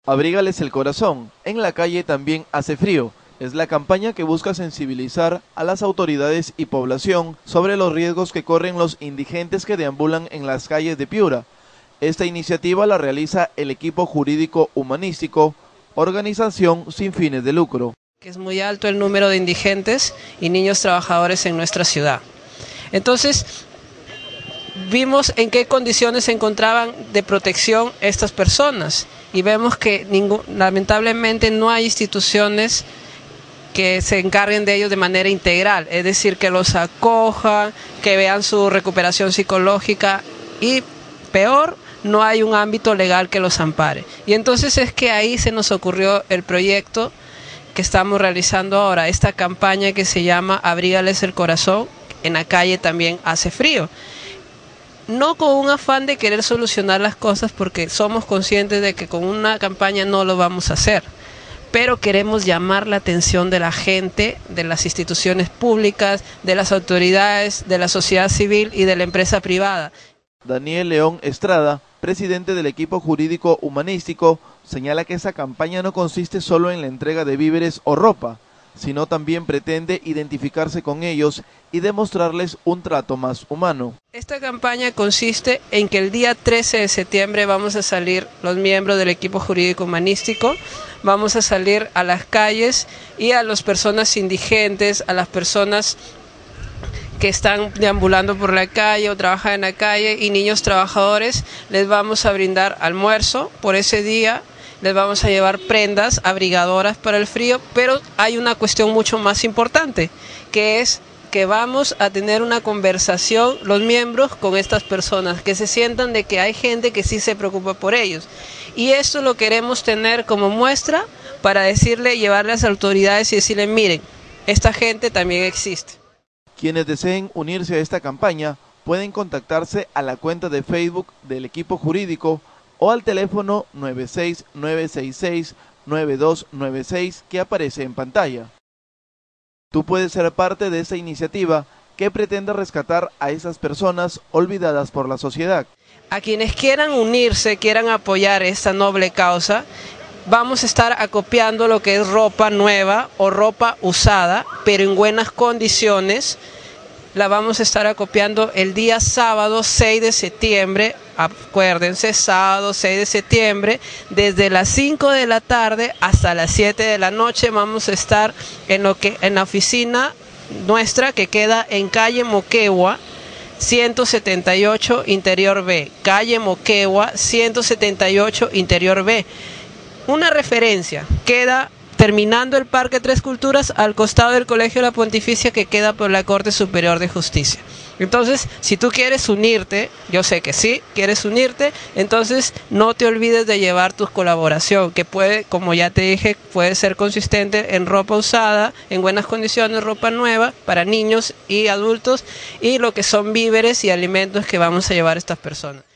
Abrígales el corazón, en la calle también hace frío. Es la campaña que busca sensibilizar a las autoridades y población sobre los riesgos que corren los indigentes que deambulan en las calles de Piura. Esta iniciativa la realiza el equipo jurídico humanístico, organización sin fines de lucro. Es muy alto el número de indigentes y niños trabajadores en nuestra ciudad. Entonces, vimos en qué condiciones se encontraban de protección estas personas y vemos que lamentablemente no hay instituciones que se encarguen de ellos de manera integral, es decir, que los acojan, que vean su recuperación psicológica y peor, no hay un ámbito legal que los ampare. Y entonces es que ahí se nos ocurrió el proyecto que estamos realizando ahora, esta campaña que se llama Abrígales el corazón, en la calle también hace frío. No con un afán de querer solucionar las cosas, porque somos conscientes de que con una campaña no lo vamos a hacer, pero queremos llamar la atención de la gente, de las instituciones públicas, de las autoridades, de la sociedad civil y de la empresa privada. Daniel León Estrada, presidente del equipo jurídico humanístico, señala que esa campaña no consiste solo en la entrega de víveres o ropa, sino también pretende identificarse con ellos y demostrarles un trato más humano. Esta campaña consiste en que el día 13 de septiembre vamos a salir los miembros del equipo jurídico humanístico, vamos a salir a las calles y a las personas indigentes, a las personas que están deambulando por la calle o trabajan en la calle y niños trabajadores, les vamos a brindar almuerzo por ese día. Les vamos a llevar prendas abrigadoras para el frío, pero hay una cuestión mucho más importante, que es que vamos a tener una conversación los miembros con estas personas, que se sientan de que hay gente que sí se preocupa por ellos. Y esto lo queremos tener como muestra para decirle, llevarle a las autoridades y decirle, miren, esta gente también existe. Quienes deseen unirse a esta campaña pueden contactarse a la cuenta de Facebook del equipo jurídico o al teléfono 969669296 que aparece en pantalla. Tú puedes ser parte de esta iniciativa que pretende rescatar a esas personas olvidadas por la sociedad. A quienes quieran unirse, quieran apoyar esta noble causa, vamos a estar acopiando lo que es ropa nueva o ropa usada, pero en buenas condiciones. La vamos a estar acopiando el día sábado 6 de septiembre, acuérdense, sábado 6 de septiembre, desde las 5 de la tarde hasta las 7 de la noche vamos a estar en la oficina nuestra que queda en calle Moquegua, 178 Interior B, calle Moquegua, 178 Interior B. Una referencia, queda terminando el Parque Tres Culturas al costado del Colegio de la Pontificia que queda por la Corte Superior de Justicia. Entonces, si tú quieres unirte, yo sé que sí, quieres unirte, entonces no te olvides de llevar tu colaboración, que puede, como ya te dije, puede ser consistente en ropa usada, en buenas condiciones, ropa nueva para niños y adultos, y lo que son víveres y alimentos que vamos a llevar a estas personas.